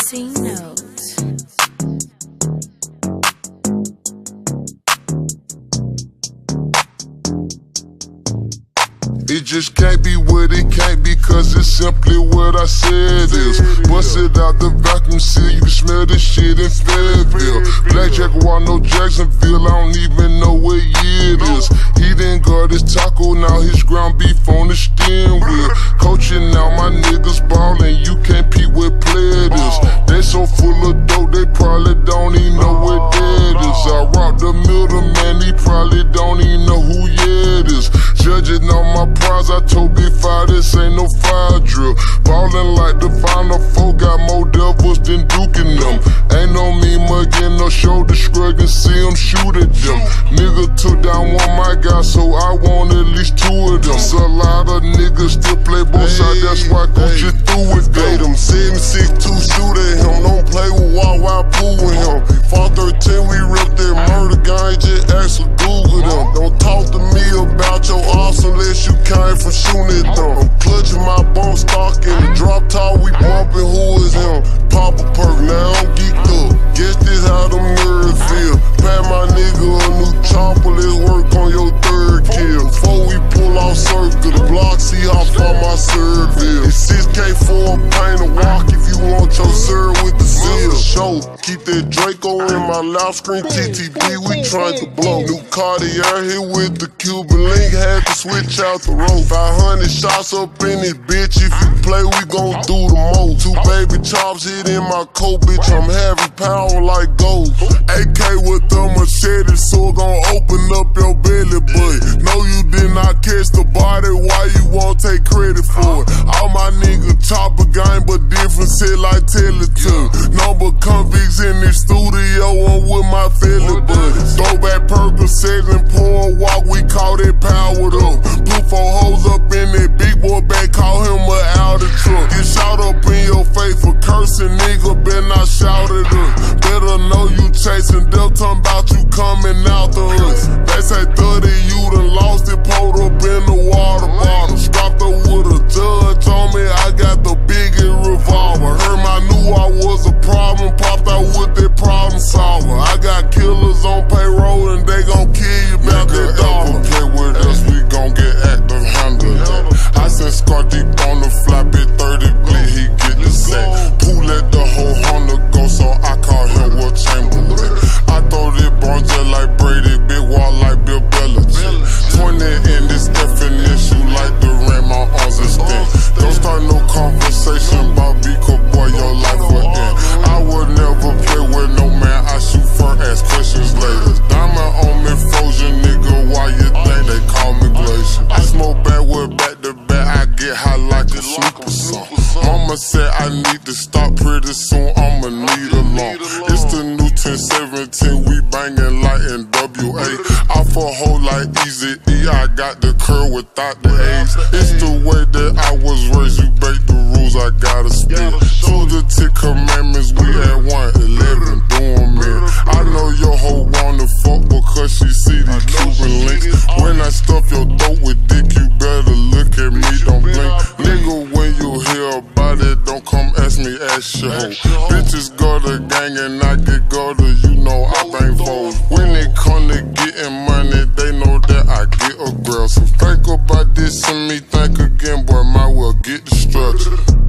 C Note. It just can't be what it can't be, cause it's simply what I said is. Bust it out the vacuum seal, you can smell this shit in Fayetteville. Blackjack, no Jacksonville, I don't even know what year it is. He done got his taco, now his ground beef on the steering wheel. Coaching now, my niggas ballin', you can't peep with players. They so full of dope, they probably don't even know what that is. I rock the middleman, he probably don't even know who it is. Judging on my prize, I told Big Five this ain't no fire drill. Ballin' like the Final Four, got more devils than Duke in them. Ain't no me muggin', no shoulder shrugging, see them shoot at them. Nigga took down one my guy, so I want at least two of them. So a lot of niggas still play both sides, that's why Gucci through with them. 762 shoot at him, don't play with Wild Pool with him. 413, we ripped that murder gang, just ask or Google them. Don't talk to me about your awesome unless you came from shooting at them. I'm clutching my bump stock in the drop top, we bumping who is him. Pop a perk, now I'm geeked up. Guess this how them nerds feel. Pat my nigga a new chopper, let's work on your third kill. Before we pull off circle the block, see how far my serve is. It's 6K for a paint a walk if you want your serve with the seal. Show, keep that Draco in my loud screen TTB, we trying to blow. New Cartier here with the Cuban link, had to switch out the road. 500 shots up in this bitch, if you play we gon' do the most. 2 baby chops hit in my coat, bitch, I'm having power like gold. AK with the machete, so gon' open up your belly, but no you did not catch the body, why you won't take credit for it? All my niggas chopper gang, but different shit like Teletubbies. Number convicts in the studio, I'm with my fellow buddies. Throwback Percocet and pour a walk, we call it powered up. Put 4 hoes up in that big boy back, call him a Audi truck. Get shot up in your face for cursing, nigga, better not shout at us. Better know you chasing death, talking about you coming after us. They say 30, you done lost it, pulled up in the water bottle. Strapped up with a judge on me, I got the biggest revolver. Heard I knew I was a problem, popped out with that problem solver. I got killers on payroll and they gon' kill you about that dollar. Play with us, we gon' get active, handle that. I sent Scar deep on the fly, bit 30 bleed, he get the sack. Pool let the whole Honda go, so I call him Will Chamberlain. I throw this ball just like Brady, big wall like Bill Belichick. 20 in this effing issue like the rim, my arms extend. Don't start no conversation about Biko, boy, your life will end. I would never play with no man, I shoot first, ask questions later. Diamond on me frozen, nigga, why you think they call me Glacier? I smoke backward, back to back, I get high like a super song. Mama said I need to stop pretty soon, I'ma need a loan. It's the new 1017, we bangin' like NWA. Off a hole like Easy E, I got the curl without the A's. It's the way that I was raised, you break the rules, I gotta spit. To the 10 commandments, we at 111, doing man. I know your hoe wanna fuck because she see the Cuban links. When I stuff your throat with dick, you better look at me, don't blink. Nigga, when you hear about it, don't come ask me, ask your hoe. Bitches go to gang and I get gutter, you know I bang foes. When it come to getting money, they know that I get aggressive. Think about this and me think again, boy, might well get the structure.